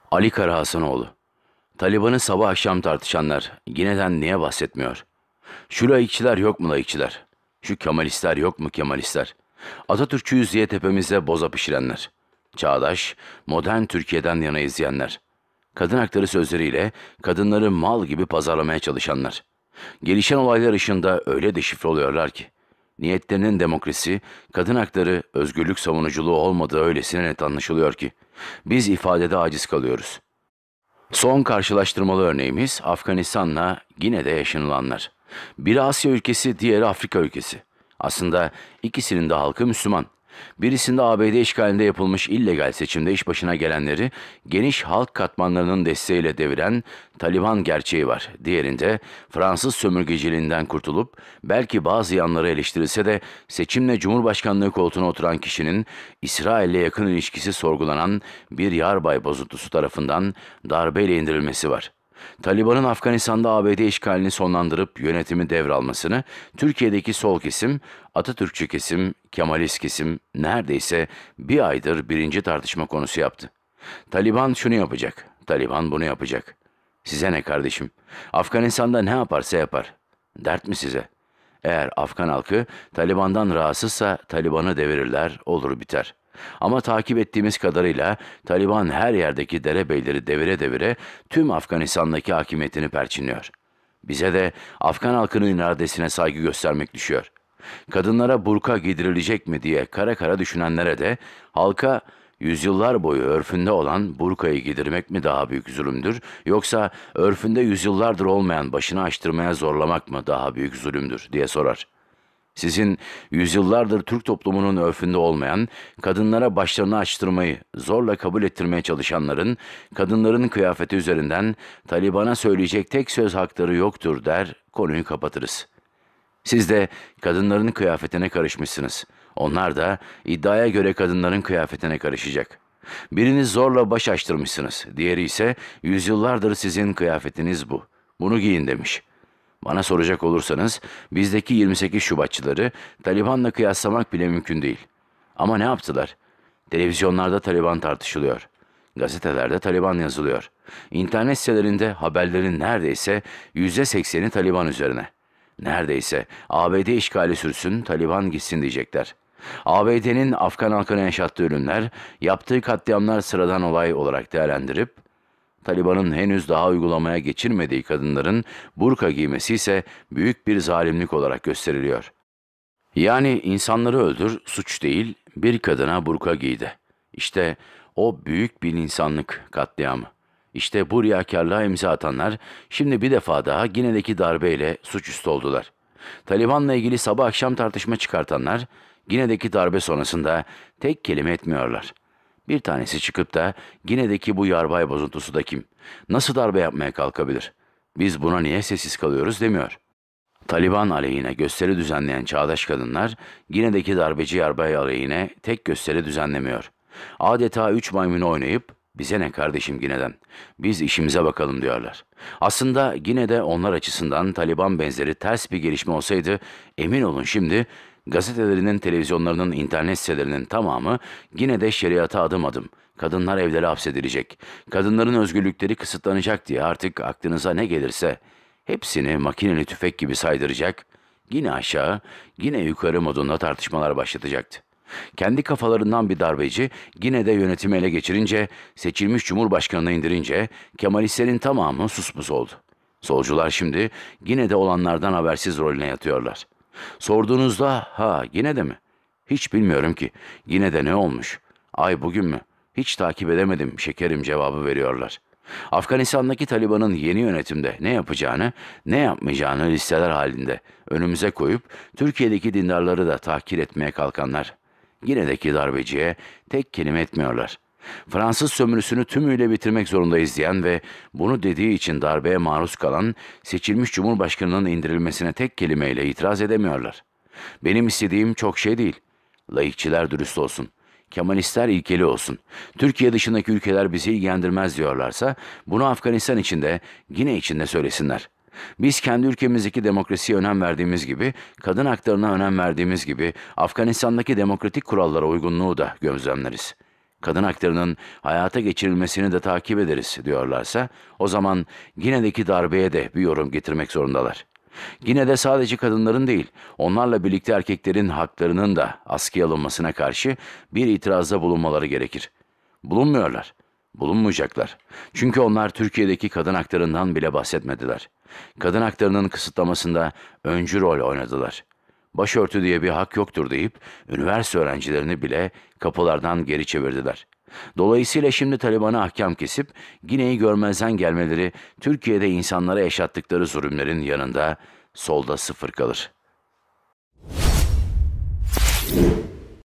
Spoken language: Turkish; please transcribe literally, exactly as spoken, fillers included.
Ali Karahasanoğlu. Taliban'ı sabah akşam tartışanlar yineden niye bahsetmiyor? Şu laikçiler yok mu laikçiler? Şu Kemalistler yok mu Kemalistler? Atatürkçüyüz diye tepemize boza pişirenler. Çağdaş, modern Türkiye'den yana izleyenler. Kadın hakları sözleriyle kadınları mal gibi pazarlamaya çalışanlar. Gelişen olaylar ışığında öyle deşifre oluyorlar ki. Niyetlerinin demokrasi, kadın hakları, özgürlük savunuculuğu olmadığı öylesine net anlaşılıyor ki. Biz ifadede aciz kalıyoruz. Son karşılaştırmalı örneğimiz Afganistan'la Gine'de yaşanılanlar. Biri Asya ülkesi, diğeri Afrika ülkesi. Aslında ikisinin de halkı Müslüman. Birisinde A B D işgalinde yapılmış illegal seçimde iş başına gelenleri geniş halk katmanlarının desteğiyle deviren Taliban gerçeği var. Diğerinde Fransız sömürgeciliğinden kurtulup belki bazı yanları eleştirilse de seçimle Cumhurbaşkanlığı koltuğuna oturan kişinin İsrail'le yakın ilişkisi sorgulanan bir yarbay bozuntusu tarafından darbeyle indirilmesi var. Taliban'ın Afganistan'da A B D işgalini sonlandırıp yönetimi devralmasını Türkiye'deki sol kesim, Atatürkçü kesim, Kemalist kesim neredeyse bir aydır birinci tartışma konusu yaptı. Taliban şunu yapacak, Taliban bunu yapacak. Size ne kardeşim? Afganistan'da ne yaparsa yapar. Dert mi size? Eğer Afgan halkı Taliban'dan rahatsızsa Taliban'ı devirirler, olur biter. Ama takip ettiğimiz kadarıyla Taliban her yerdeki derebeyleri devire devire tüm Afganistan'daki hakimiyetini perçinliyor. Bize de Afgan halkının iradesine saygı göstermek düşüyor. Kadınlara burka giydirilecek mi diye kara kara düşünenlere de halka yüzyıllar boyu örfünde olan burkayı giydirmek mi daha büyük zulümdür, yoksa örfünde yüzyıllardır olmayan başını açtırmaya zorlamak mı daha büyük zulümdür diye sorar. Sizin yüzyıllardır Türk toplumunun örfünde olmayan, kadınlara başlarını açtırmayı zorla kabul ettirmeye çalışanların, kadınların kıyafeti üzerinden Taliban'a söyleyecek tek söz hakları yoktur der, konuyu kapatırız. Siz de kadınların kıyafetine karışmışsınız. Onlar da iddiaya göre kadınların kıyafetine karışacak. Biriniz zorla baş açtırmışsınız, diğeri ise yüzyıllardır sizin kıyafetiniz bu. Bunu giyin demiş. Bana soracak olursanız bizdeki yirmi sekiz Şubatçıları Taliban'la kıyaslamak bile mümkün değil. Ama ne yaptılar? Televizyonlarda Taliban tartışılıyor. Gazetelerde Taliban yazılıyor. İnternet sitelerinde haberlerin neredeyse yüzde sekseni Taliban üzerine. Neredeyse A B D işgali sürsün, Taliban gitsin diyecekler. A B D'nin Afgan halkına yaşattığı ölümler, yaptığı katliamlar sıradan olay olarak değerlendirip, Taliban'ın henüz daha uygulamaya geçirmediği kadınların burka giymesi ise büyük bir zalimlik olarak gösteriliyor. Yani insanları öldür, suç değil, bir kadına burka giydi. İşte o büyük bir insanlık katliamı. İşte bu riyakarlığa imza atanlar şimdi bir defa daha Gine'deki darbeyle suçüstü oldular. Taliban'la ilgili sabah akşam tartışma çıkartanlar Gine'deki darbe sonrasında tek kelime etmiyorlar. Bir tanesi çıkıp da Gine'deki bu yarbay bozuntusu da kim? Nasıl darbe yapmaya kalkabilir? Biz buna niye sessiz kalıyoruz demiyor. Taliban aleyhine gösteri düzenleyen çağdaş kadınlar Gine'deki darbeci yarbay aleyhine tek gösteri düzenlemiyor. Adeta üç maymunu oynayıp bize ne kardeşim Gine'den, biz işimize bakalım diyorlar. Aslında Gine'de onlar açısından Taliban benzeri ters bir gelişme olsaydı emin olun şimdi gazetelerinin, televizyonlarının, internet sitelerinin tamamı Gine'de şeriata adım adım, kadınlar evlere hapsedilecek, kadınların özgürlükleri kısıtlanacak diye artık aklınıza ne gelirse hepsini makineli tüfek gibi saydıracak, yine aşağı, yine yukarı modunda tartışmalar başlatacaktı. Kendi kafalarından bir darbeci yine de yönetimi ele geçirince, seçilmiş cumhurbaşkanını indirince Kemalistlerin tamamı suspus oldu. Solcular şimdi yine de olanlardan habersiz rolüne yatıyorlar. Sorduğunuzda ha yine de mi? Hiç bilmiyorum ki yine de ne olmuş? Ay bugün mü? Hiç takip edemedim şekerim cevabı veriyorlar. Afganistan'daki Taliban'ın yeni yönetimde ne yapacağını, ne yapmayacağını listeler halinde önümüze koyup Türkiye'deki dindarları da tahkir etmeye kalkanlar Gine'deki darbeciye tek kelime etmiyorlar. Fransız sömürüsünü tümüyle bitirmek zorundayız diyen ve bunu dediği için darbeye maruz kalan seçilmiş cumhurbaşkanının indirilmesine tek kelimeyle itiraz edemiyorlar. Benim istediğim çok şey değil. Laikçiler dürüst olsun. Kemalistler ilkeli olsun. Türkiye dışındaki ülkeler bizi ilgilendirmez diyorlarsa bunu Afganistan içinde, Gine içinde söylesinler. Biz kendi ülkemizdeki demokrasiye önem verdiğimiz gibi, kadın haklarına önem verdiğimiz gibi Afganistan'daki demokratik kurallara uygunluğu da gözlemleriz. kadın haklarının hayata geçirilmesini de takip ederiz diyorlarsa, o zaman Gine'deki darbeye de bir yorum getirmek zorundalar. Gine'de sadece kadınların değil, onlarla birlikte erkeklerin haklarının da askıya alınmasına karşı bir itirazda bulunmaları gerekir. Bulunmuyorlar, bulunmayacaklar. Çünkü onlar Türkiye'deki kadın haklarından bile bahsetmediler. Kadın haklarının kısıtlamasında öncü rol oynadılar. Başörtü diye bir hak yoktur deyip üniversite öğrencilerini bile kapılardan geri çevirdiler. Dolayısıyla şimdi Taliban'a ahkam kesip Gine'yi görmezden gelmeleri Türkiye'de insanlara yaşattıkları zulümlerin yanında solda sıfır kalır.